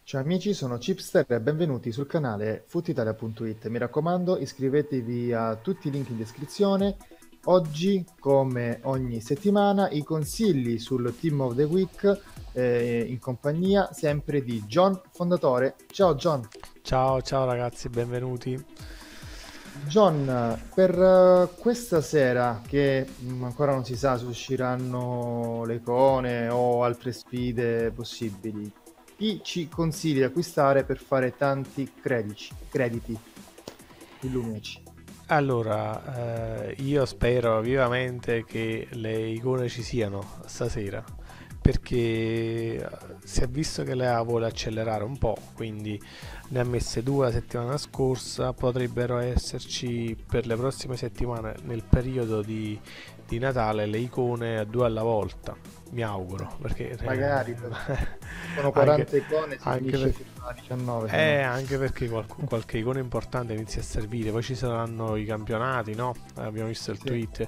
Ciao amici, sono Chipster e benvenuti sul canale footitalia.it. Mi raccomando, iscrivetevi a tutti i link in descrizione. Oggi, come ogni settimana, i consigli sul Team of the Week in compagnia sempre di John Fondatore. Ciao John. Ciao, ciao ragazzi, benvenuti. John, per questa sera che ancora non si sa se usciranno le icone o altre sfide possibili, chi ci consigli di acquistare per fare tanti crediti? Illuminaci. Allora, io spero vivamente che le icone ci siano stasera, perché si è visto che lei vuole accelerare un po', quindi ne ha messe due la settimana scorsa, potrebbero esserci per le prossime settimane nel periodo di Natale le icone a due alla volta, mi auguro, perché Magari sono anche, 40 icone, si anche finisce per- fino alla 19, se no. anche perché qualche icona importante inizia a servire, poi ci saranno i campionati, no? Abbiamo visto il Sì. tweet,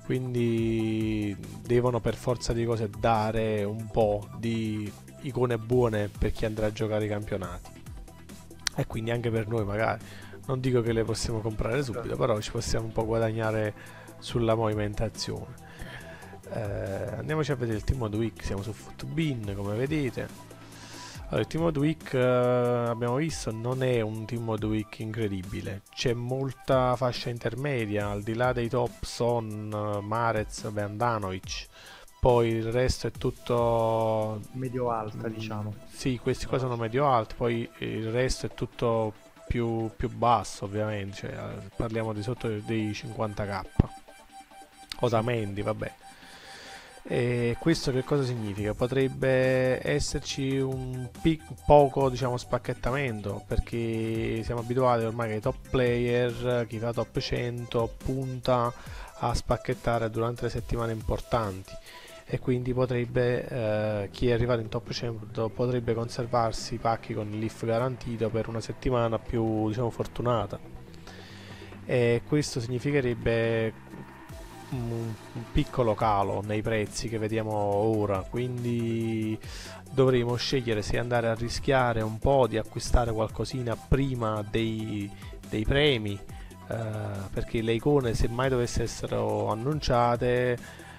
quindi devono per forza di cose dare un po' di icone buone per chi andrà a giocare i campionati. E quindi anche per noi magari. Non dico che le possiamo comprare subito, però ci possiamo un po' guadagnare sulla movimentazione. Andiamoci a vedere il Team of the Week, siamo su Footbin come vedete. Allora, il Team of the Week abbiamo visto non è un Team of the Week incredibile, c'è molta fascia intermedia al di là dei top Son, Marez, Handanovic, poi il resto è tutto Medio-alta, diciamo. sì, questi qua sono medio alti, poi il resto è tutto più basso ovviamente, cioè, parliamo di sotto dei 50k. Sì. Otamendi, vabbè. E questo che cosa significa? Potrebbe esserci un poco, diciamo, spacchettamento, perché siamo abituati ormai che i top player, chi fa top 100 punta a spacchettare durante le settimane importanti e quindi potrebbe, chi è arrivato in top 100 potrebbe conservarsi i pacchi con il leaf garantito per una settimana più, diciamo, fortunata, e questo significherebbe un piccolo calo nei prezzi che vediamo ora, quindi dovremo scegliere se andare a rischiare un po' di acquistare qualcosina prima dei premi, perché le icone, se mai dovessero essere annunciate,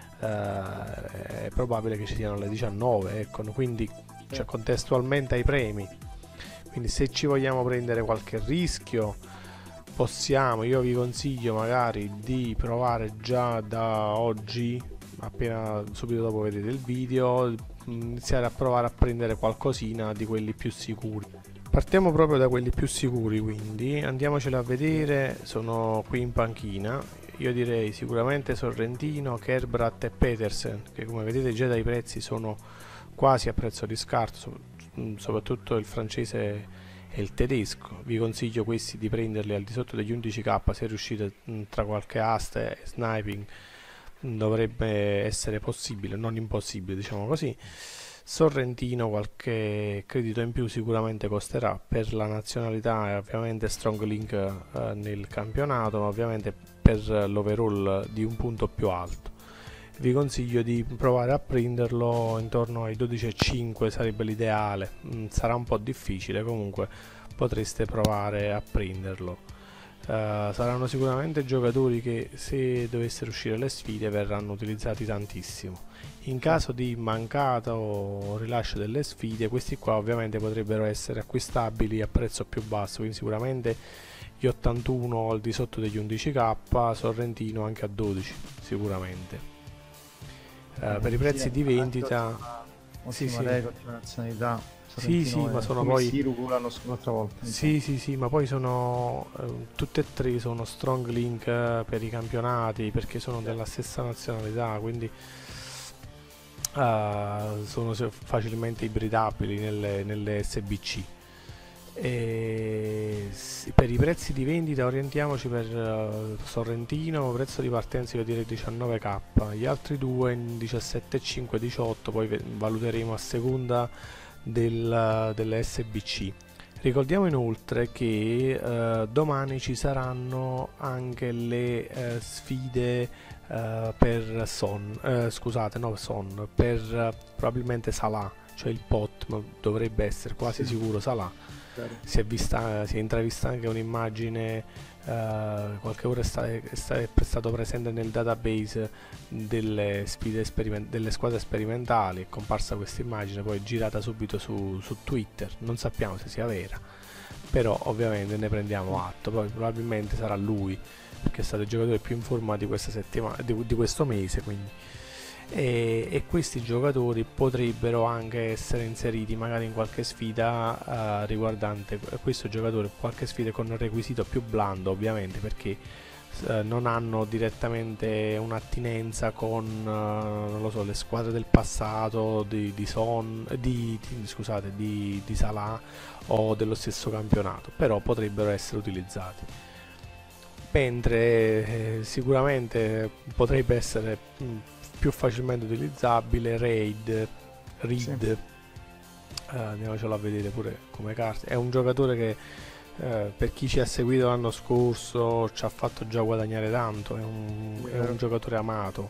è probabile che ci siano le 19, ecco, quindi Sì. cioè, contestualmente ai premi. Quindi se ci vogliamo prendere qualche rischio, possiamo, io vi consiglio magari di provare già da oggi, appena subito dopo vedete il video, iniziare a provare a prendere qualcosina di quelli più sicuri. Partiamo proprio da quelli più sicuri, quindi andiamoceli a vedere. Sono qui in panchina. Io direi sicuramente Sorrentino, Kerbrat e Petersen, che come vedete già dai prezzi sono quasi a prezzo di scarto, soprattutto il francese e il tedesco. Vi consiglio questi di prenderli al di sotto degli 11k, se riuscite, tra qualche asta e sniping dovrebbe essere possibile, non impossibile, diciamo così. Sorrentino qualche credito in più sicuramente costerà per la nazionalità e ovviamente strong link nel campionato, ma ovviamente per l'overall di un punto più alto. Vi consiglio di provare a prenderlo intorno ai 12,5, sarebbe l'ideale. Sarà un po' difficile, comunque potreste provare a prenderlo. Saranno sicuramente giocatori che, se dovessero uscire le sfide, verranno utilizzati tantissimo. In Sì. caso di mancato rilascio delle sfide, questi qua ovviamente potrebbero essere acquistabili a prezzo più basso, quindi sicuramente gli 81 al di sotto degli 11k, Sorrentino anche a 12 sicuramente. Per i Sì, prezzi di anche vendita, sì ottima sì, lega, ottima nazionalità. sì sì, Sorrentino ma è sono come poi Sirugu l'altra volta, mi sa. sì, sì, sì, ma poi sono tutte e tre sono strong link per i campionati, perché sono Sì. della stessa nazionalità, quindi sono facilmente ibridabili nelle SBC. E per i prezzi di vendita orientiamoci per Sorrentino, prezzo di partenza io direi 19k, gli altri due in 17,5, 18, poi valuteremo a seconda delle SBC. Ricordiamo inoltre che domani ci saranno anche le sfide per scusate, no Son, per probabilmente Salah, cioè il pot dovrebbe essere quasi Sì, sicuro Salah. vero. Si è intravista anche un'immagine, qualche ora è stato presente nel database delle delle squadre sperimentali, è comparsa questa immagine, poi girata subito su Twitter, non sappiamo se sia vera, però ovviamente ne prendiamo atto, poi probabilmente sarà lui, perché è stato il giocatore più in forma di questa settimana, di questo mese, quindi. E questi giocatori potrebbero anche essere inseriti magari in qualche sfida riguardante questo giocatore, qualche sfida con un requisito più blando ovviamente, perché non hanno direttamente un'attinenza con non lo so, le squadre del passato scusate, di Salah o dello stesso campionato, però potrebbero essere utilizzati, mentre sicuramente potrebbe essere più facilmente utilizzabile Sì, Reed. Andiamocelo a vedere pure come carte. È un giocatore che per chi ci ha seguito l'anno scorso ci ha fatto già guadagnare tanto, è un vero. giocatore amato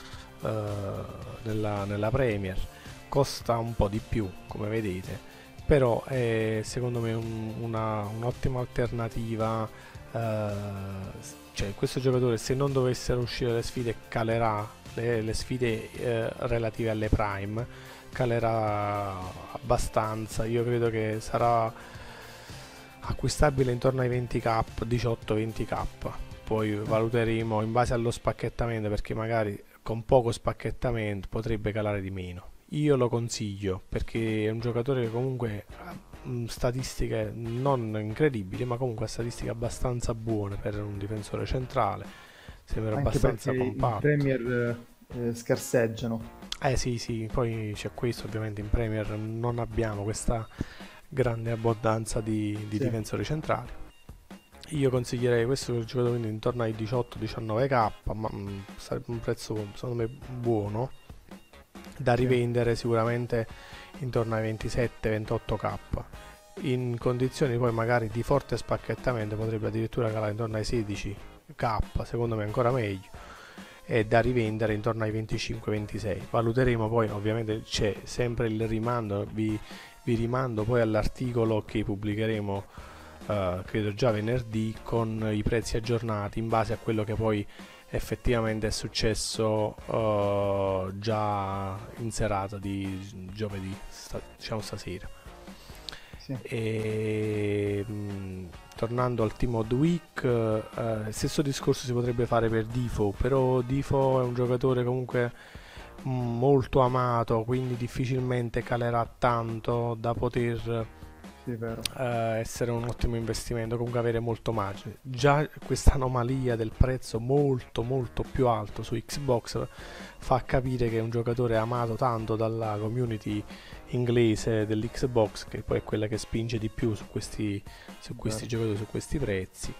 nella Premier, costa un po' di più come vedete, però è secondo me un'ottima alternativa. Cioè questo giocatore, se non dovessero uscire le sfide, calerà le sfide relative alle Prime, calerà abbastanza. Io credo che sarà acquistabile intorno ai 20k, 18-20k, poi valuteremo in base allo spacchettamento, perché magari con poco spacchettamento potrebbe calare di meno. Io lo consiglio perché è un giocatore che comunque ha statistiche non incredibili, ma comunque ha statistiche abbastanza buone per un difensore centrale, sembra Anche perché abbastanza in compatto. Premier scarseggiano. Sì, sì, poi c'è questo, ovviamente in Premier non abbiamo questa grande abbondanza di Sì, difensori centrali. Io consiglierei questo giocatore quindi intorno ai 18-19k, ma sarebbe un prezzo secondo me buono, da sì. rivendere sicuramente intorno ai 27-28k. In condizioni poi magari di forte spacchettamento potrebbe addirittura calare intorno ai 16k, secondo me ancora meglio, e da rivendere intorno ai 25-26. Valuteremo poi, ovviamente c'è sempre il rimando, vi rimando poi all'articolo che pubblicheremo credo già venerdì, con i prezzi aggiornati in base a quello che poi effettivamente è successo già in serata di giovedì, diciamo stasera. Sì. E tornando al Team of the Week, stesso discorso si potrebbe fare per Difo, però Difo è un giocatore comunque molto amato, quindi difficilmente calerà tanto da poter Sì, vero. essere un ottimo investimento, comunque avere molto margine. Già questa anomalia del prezzo molto molto più alto su Xbox fa capire che è un giocatore amato tanto dalla community inglese dell'Xbox, che poi è quella che spinge di più su questi Vero. giocatori, su questi prezzi.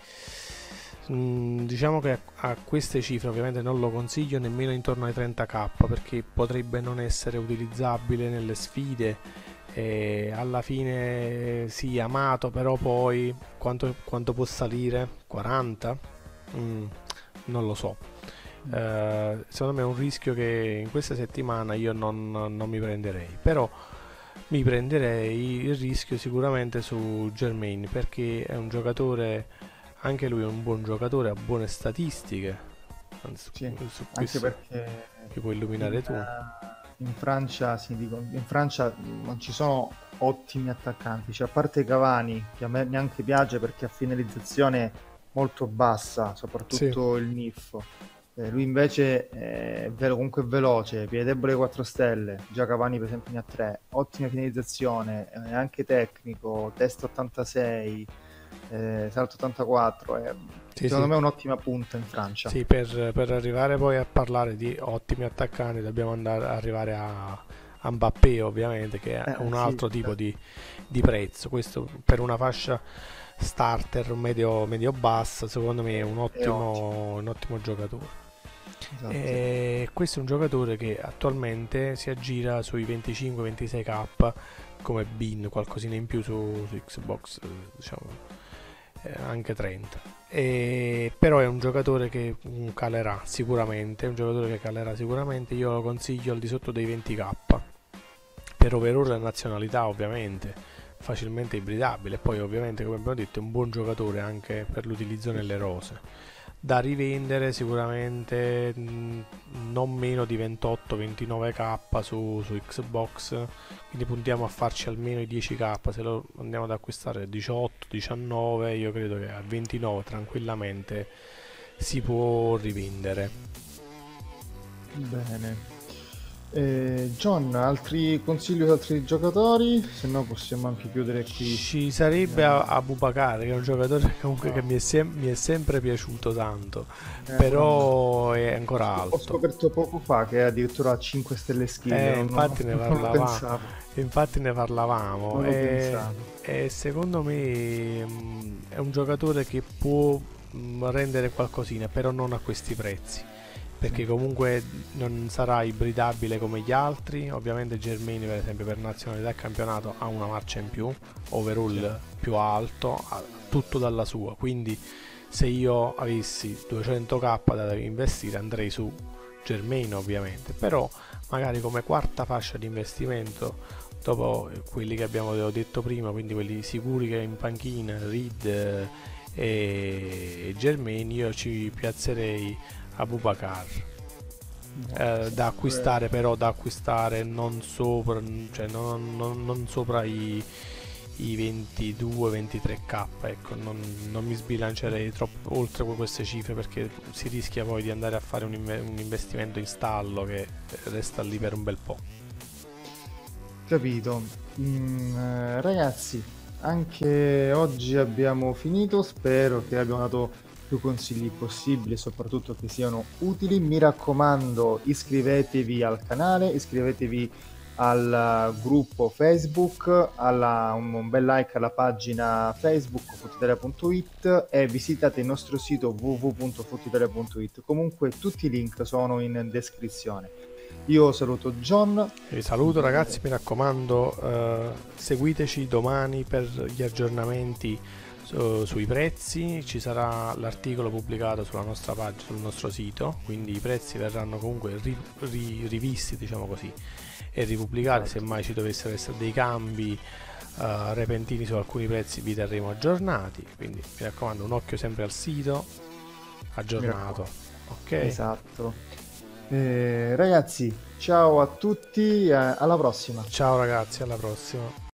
Diciamo che a queste cifre ovviamente non lo consiglio nemmeno intorno ai 30k, perché potrebbe non essere utilizzabile nelle sfide, e alla fine sì, amato, però poi quanto può salire? 40? Mm, non lo so. Mm. Secondo me è un rischio che in questa settimana io non mi prenderei, però mi prenderei il rischio sicuramente su Germain, perché è un giocatore, anche lui è un buon giocatore, ha buone statistiche, anzi, Sì, su anche questo perché mi puoi in, illuminare tu. in Francia, in Francia non ci sono ottimi attaccanti, cioè a parte Cavani, che a me neanche piace perché ha finalizzazione molto bassa, Sì, soprattutto il NIF. Lui invece comunque è veloce, piede debole 4 stelle, già Cavani per esempio ne ha 3, ottima finalizzazione, è anche tecnico, test 86, salto 84, sì, secondo sì. me è un'ottima punta in Francia. Sì, per arrivare poi a parlare di ottimi attaccanti dobbiamo arrivare a Mbappé, ovviamente, che è un Sì, altro tipo di prezzo. Questo per una fascia starter medio bassa, secondo me è è ottimo, un ottimo giocatore. esatto. E questo è un giocatore che attualmente si aggira sui 25-26k come bin, qualcosina in più su Xbox, diciamo. anche 30. Però è un giocatore che calerà sicuramente, io lo consiglio al di sotto dei 20k, per overall e nazionalità ovviamente, facilmente ibridabile, poi ovviamente come abbiamo detto è un buon giocatore anche per l'utilizzo nelle rose. Da rivendere sicuramente non meno di 28-29k su Xbox, quindi puntiamo a farci almeno i 10k. Se lo andiamo ad acquistare a 18-19, io credo che a 29 tranquillamente si può rivendere. Bene. John, altri consigli su altri giocatori? Se no possiamo anche chiudere qui. Ci sarebbe Abubakar, che è un giocatore comunque che No, mi è sempre piaciuto tanto, pure a me. però è ancora Ho alto. scoperto poco fa che addirittura ha 5 stelle skill, Infatti ne non lo parlavamo, pensavo, infatti ne parlavamo, non lo pensavo. e secondo me è un giocatore che può rendere qualcosina, però non a questi prezzi, Sì, perché comunque non sarà ibridabile come gli altri. Ovviamente Germani per esempio per nazionalità e campionato ha una marcia in più, sì, overall più alto, ha tutto dalla sua, quindi se io avessi 200k da investire andrei su Germain ovviamente, però magari come quarta fascia di investimento dopo quelli che abbiamo detto prima, quindi quelli sicuri che in panchina, Reed e Germain, io ci piazzerei Abubakar. Da sempre. acquistare, però da acquistare non sopra, cioè non sopra i 22-23k, ecco, non mi sbilancerei troppo oltre queste cifre, perché si rischia poi di andare a fare un investimento in stallo che resta lì per un bel po'. Capito. Ragazzi, anche oggi abbiamo finito. Spero che abbiamo dato più consigli possibili e soprattutto che siano utili. Mi raccomando, iscrivetevi al canale, iscrivetevi al gruppo Facebook, un bel like alla pagina Facebook footitalia.it e visitate il nostro sito www.footitalia.it. Comunque tutti i link sono in descrizione. Io saluto John. Vi saluto ragazzi, mi raccomando, seguiteci domani per gli aggiornamenti sui prezzi. Ci sarà l'articolo pubblicato sulla nostra pagina, sul nostro sito, quindi i prezzi verranno comunque rivisti, diciamo così, e ripubblicati. Se Esatto, mai ci dovessero essere dei cambi repentini su alcuni prezzi, vi terremo aggiornati, quindi mi raccomando, un occhio sempre al sito mi aggiornato. raccomando. Ok, Esatto. Ragazzi, ciao a tutti, alla prossima. ciao ragazzi, alla prossima.